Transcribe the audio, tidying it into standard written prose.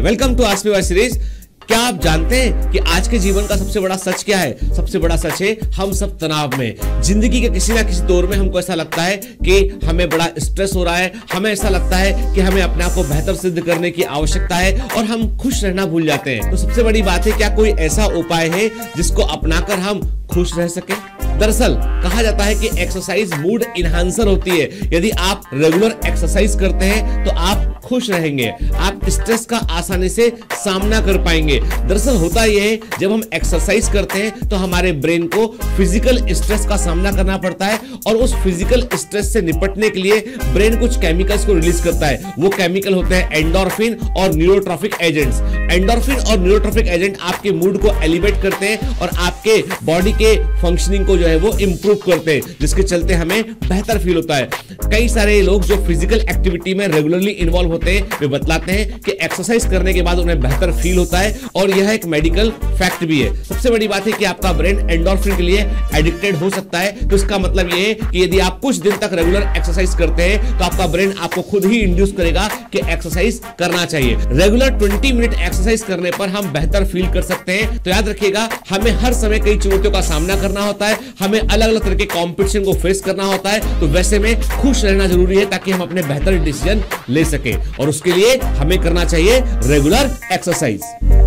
Welcome to ask me why series. क्या आप जानते हैं कि आज के जीवन का सबसे बड़ा सच क्या है? सबसे बड़ा सच है हम सब तनाव में। जिंदगी के किसी ना किसी दौर में हमको ऐसा लगता है कि हमें बड़ा स्ट्रेस हो रहा है, हमें ऐसा लगता है कि हमें अपने आप को बेहतर सिद्ध करने की आवश्यकता है और हम खुश रहना भूल जाते हैं। तो सबसे बड़ी बात है, क्या कोई ऐसा उपाय है जिसको अपनाकर हम खुश रह सके? दरअसल कहा जाता है कि एक्सरसाइज मूड इनहांसर होती है। यदि आप रेगुलर एक्सरसाइज करते हैं तो आप खुश रहेंगे, आप स्ट्रेस का आसानी से सामना कर पाएंगे। दरअसल होता यह है, जब हम एक्सरसाइज करते हैं तो हमारे ब्रेन को फिजिकल स्ट्रेस का सामना करना पड़ता है और उस फिजिकल स्ट्रेस से निपटने के लिए ब्रेन कुछ केमिकल्स को रिलीज करता है। वो केमिकल होते हैं एंडोर्फिन और न्यूरोट्रॉफिक एजेंट्स। एंडोर्फिन और न्यूरोट्रॉफिक एजेंट आपके मूड को एलिवेट करते हैं और आपके बॉडी के फंक्शनिंग को जो है वो इंप्रूव करते हैं, जिसके चलते हमें बेहतर फील होता है। कई सारे लोग जो फिजिकल एक्टिविटी में रेगुलरली इन्वॉल्व होते हैं वे बतलाते हैं कि एक्सरसाइज करने के बाद उन्हें बेहतर फील होता है और यह एक मेडिकल फैक्ट भी है। सबसे बड़ी बात है कि आपका ब्रेन एंडोर्फिन के लिए एडिक्टेड हो सकता है। तो इसका मतलब यह है कि यदि आप कुछ दिन तक रेगुलर एक्सरसाइज करते हैं तो आपका ब्रेन आपको खुद ही इंड्यूस करेगा कि एक्सरसाइज करना चाहिए। रेगुलर 20 मिनट एक्सरसाइज करने पर हम बेहतर फील कर सकते हैं। तो याद रखिएगा, हमें हर समय कई चुनौतियों का सामना करना होता है, हमें अलग अलग तरह के कंपटीशन को फेस करना होता है। तो वैसे में खुश रहना जरूरी है ताकि हम अपने बेहतर डिसीजन ले सके और उसके लिए हमें करना चाहिए रेगुलर एक्सरसाइज।